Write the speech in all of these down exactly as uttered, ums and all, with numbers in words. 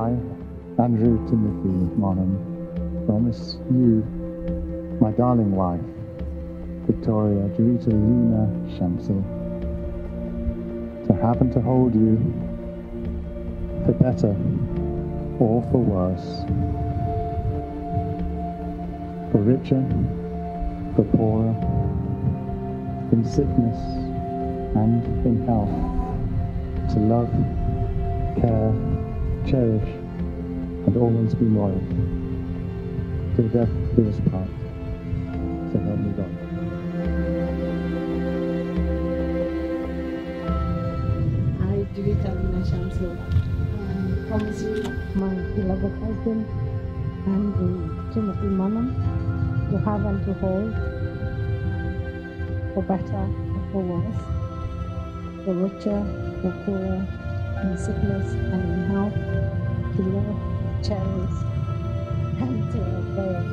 I, Andrew Timothy Monham, promise you, my darling wife, Victoria Jarita Lena Shamsil, to have and to hold you for better or for worse, for richer, for poorer, in sickness and in health, to love, care, cherish, and always be loyal, till death do us part. So help me God. I, Jarita Lena Shamsil, um, promise you, my beloved husband, Andrew Timothy Monham, to have and to hold, for better or for worse, for richer or poorer, in sickness and in health, to love, cherish, and to obey,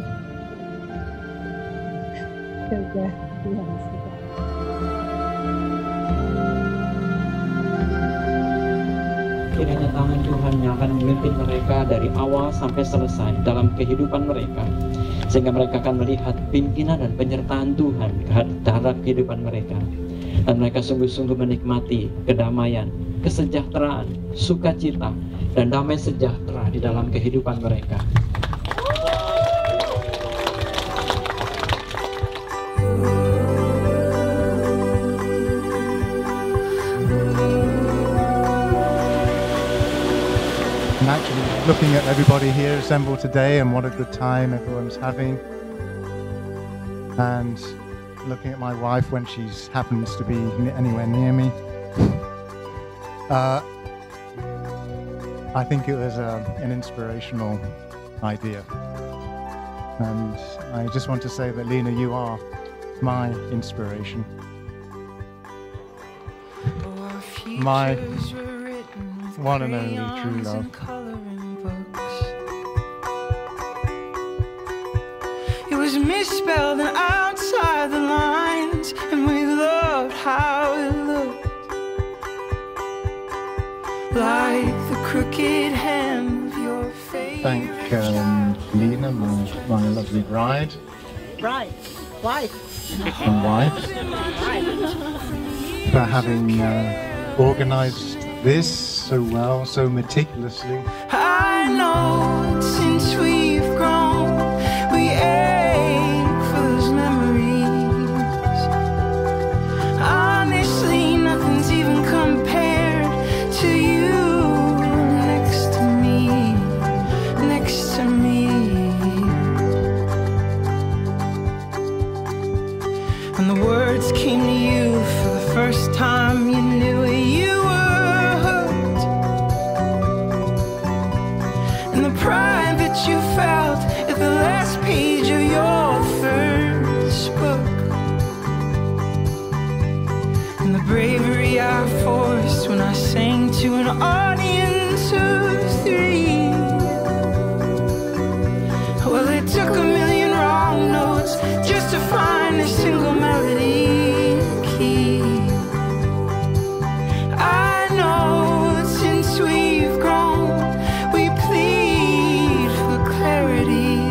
till death do us part. Kiranya tangan Tuhan yang akan memimpin mereka dari awal sampai selesai dalam kehidupan mereka, sehingga mereka akan melihat pimpinan dan penyertaan Tuhan terhadap kehidupan mereka, dan mereka sungguh-sungguh menikmati kedamaian, kesejahteraan, sukacita, dan damai sejahtera di dalam kehidupan mereka. Actually looking at everybody here assembled today and what a good time everyone's having, and looking at my wife when she happens to be anywhere near me, uh, I think it was uh, an inspirational idea, and I just want to say that Lena, you are my inspiration, my one and only true love. It was misspelled and outside the lines, and we loved how it looked like the crooked hem of your face. Thank um, Lena, my, my lovely bride. Bride, wife. And wife. For having uh, organised this so well, so meticulously. I know since we've grown, we ache for those memories. Honestly, nothing's even compared to you next to me, next to me. And the words came to you for the first time you knew it. You pride that you felt at the last page of your first book, and the bravery I forced when I sang to an audience of three. Well, it took a million wrong notes just to find a single melody key. I know that since we've grown, we plead clarity.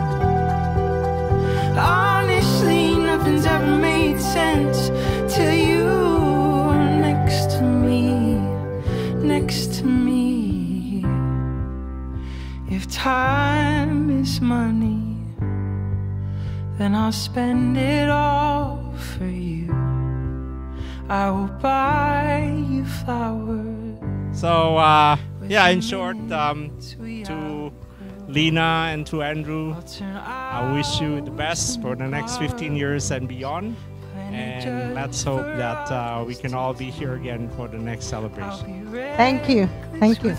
Honestly, nothing's ever made sense till you are next to me, next to me. If time is money, then I'll spend it all for you. I will buy you flowers. So, uh, yeah, in short, um, to Lena and to Andrew, I wish you the best for the next fifteen years and beyond. And let's hope that uh, we can all be here again for the next celebration. Thank you. Thank you.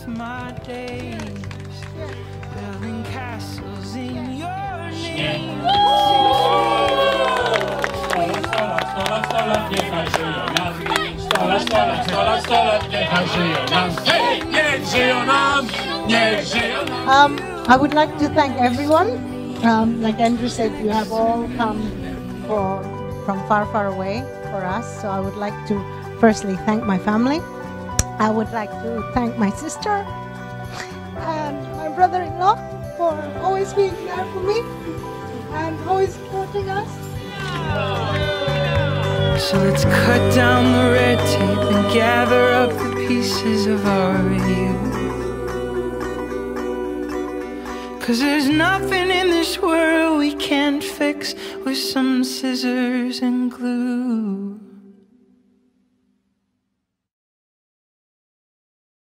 Um, I would like to thank everyone. Um, like Andrew said, you have all come for, from far, far away for us. So I would like to firstly thank my family. I would like to thank my sister. And brother-in-law for always being there for me and always supporting us. So let's cut down the red tape and gather up the pieces of our youth. 'Cause there's nothing in this world we can't fix with some scissors and glue.